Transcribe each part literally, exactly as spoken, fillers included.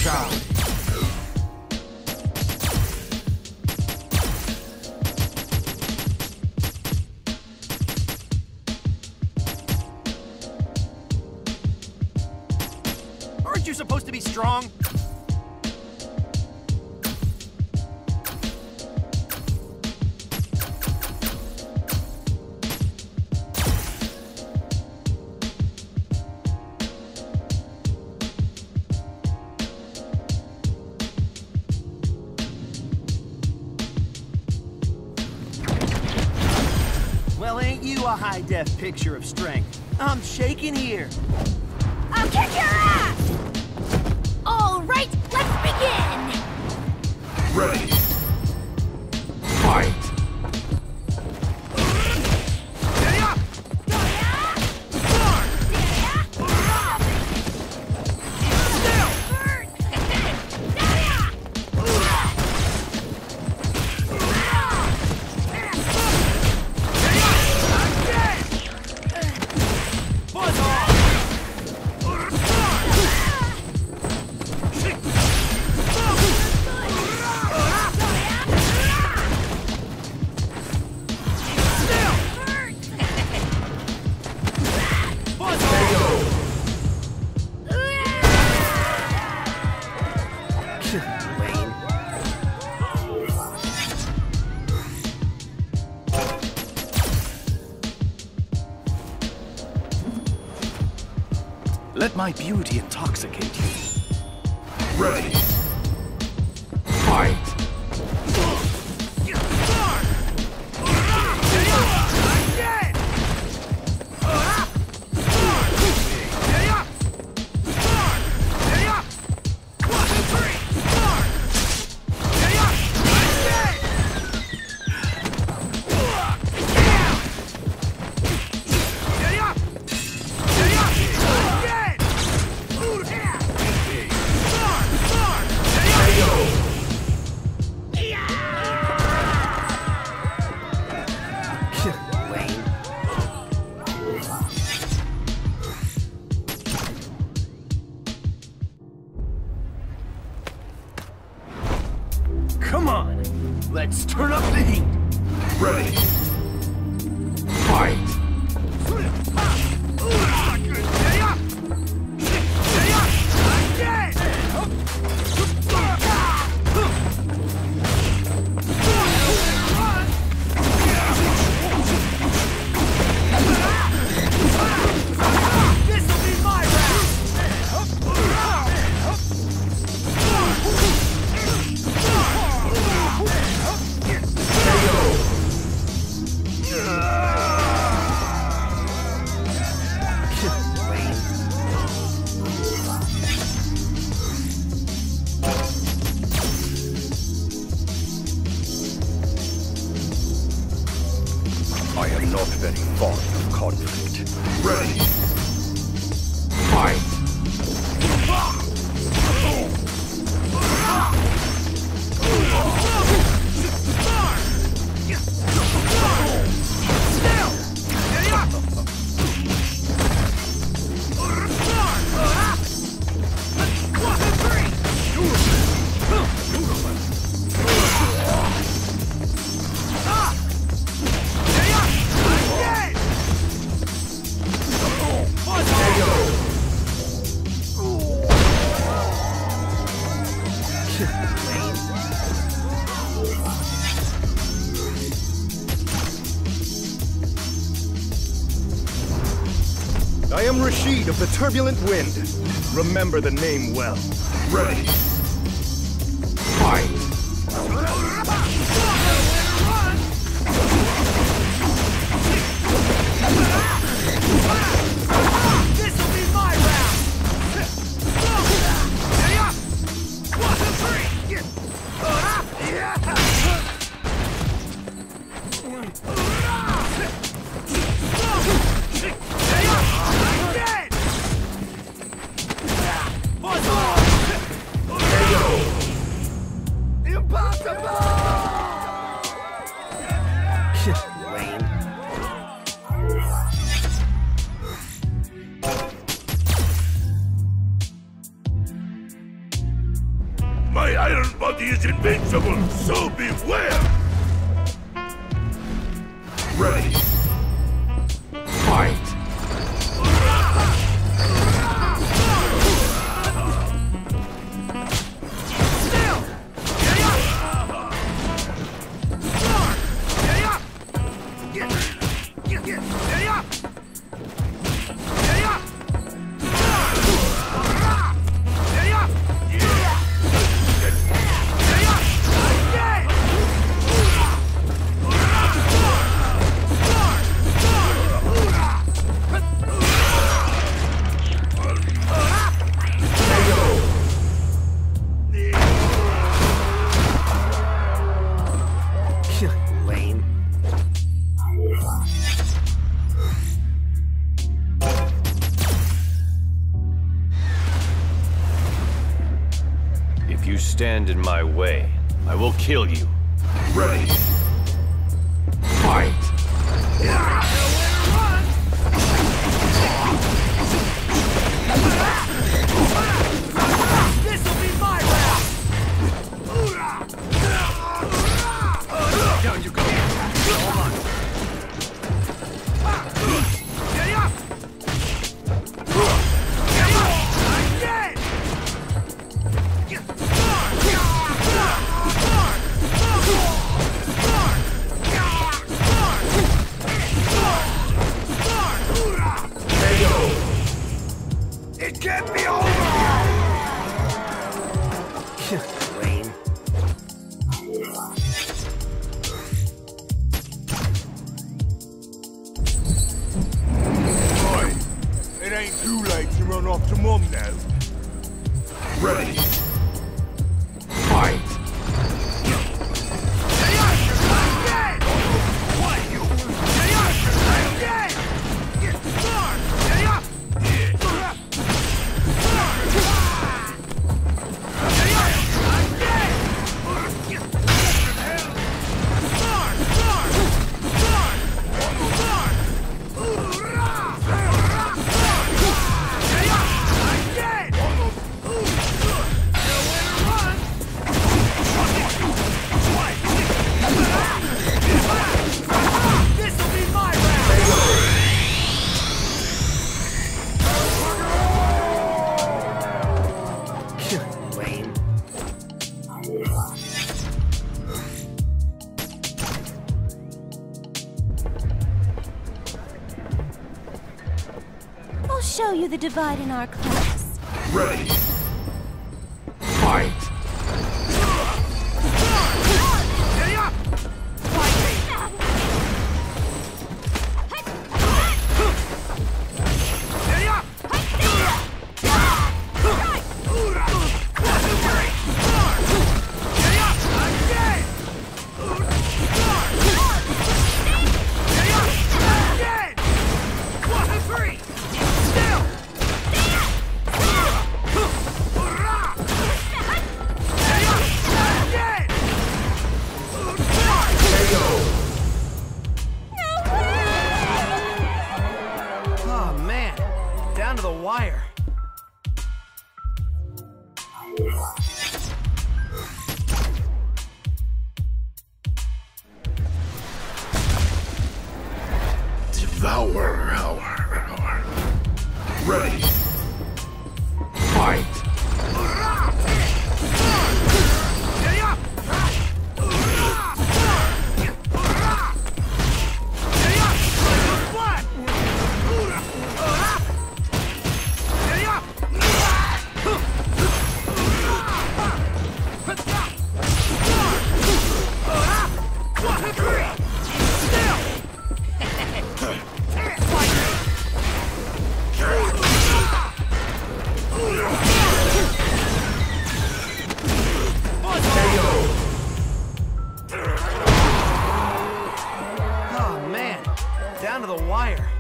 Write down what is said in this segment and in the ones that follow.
side. Aren't you supposed to be strong? Well, ain't you a high-def picture of strength? I'm shaking here. I'll kick your ass! All right, let's begin! Ready. Fight! Let my beauty intoxicate you. Ready. Fight! Come on, let's turn up the heat. Ready. Fight! I am not very fond of conflict. Ready. Fight! I am Rashid of the Turbulent Wind. Remember the name well. Ready. Fight! This'll be my round! Impossible! My iron body is invincible, so beware! Ready. Fight! Lame. If you stand in my way, I will kill you. Ready. Fight! This'll be my round! Down you go. Hold on. Get up! Get up! I'm dead! It can't be over! Lame. Boy, it ain't too late to run off to Mum now. Ready. Fight! Lame. I'll show you the divide in our class. Ready. Fight! Oh man, down to the wire. Devour our... our... Ready. Fight! Oh man, down to the wire.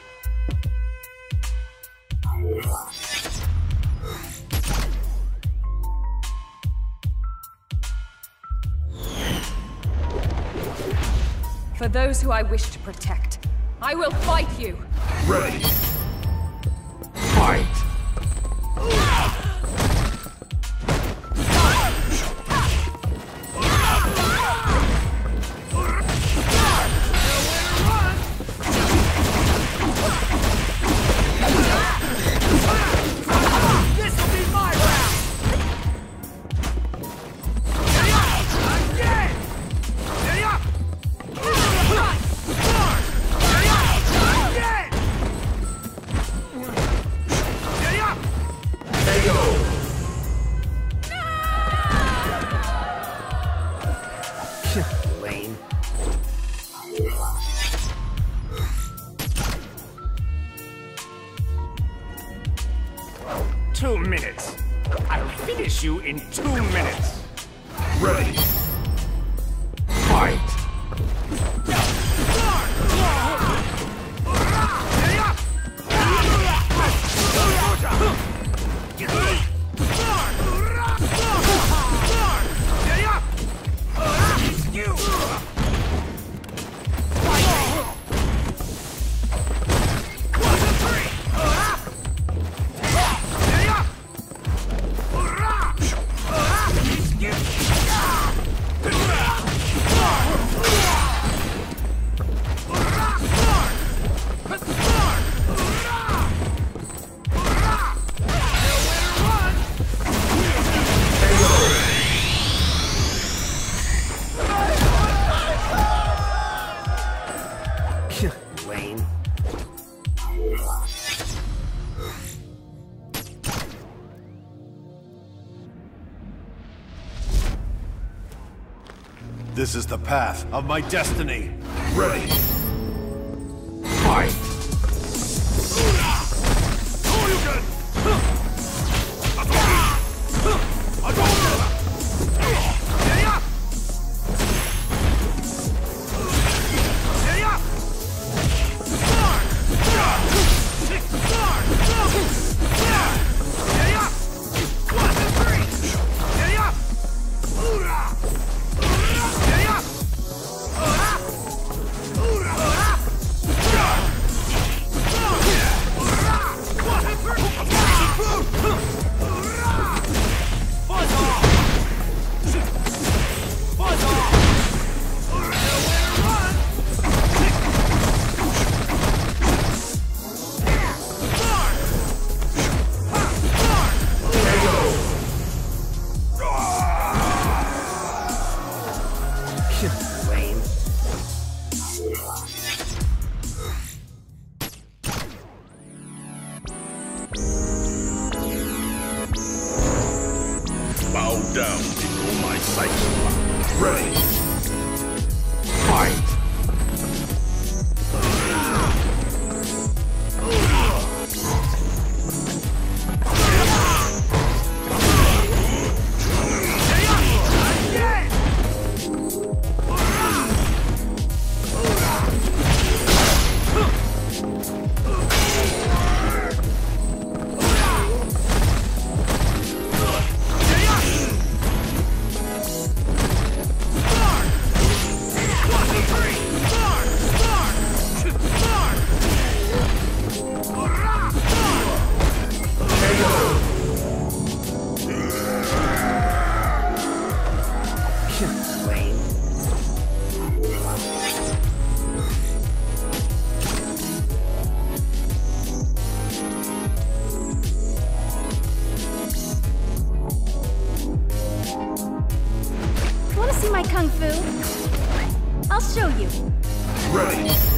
For those who I wish to protect, I will fight you! Ready. Fight! minutes. I'll finish you in two minutes. Ready. Fight! Lame. This is the path of my destiny. Ready. Fight! Lame. Bow down before my sight. Ready. Fight! Lame. Want to see my kung fu? I'll show you. Ready.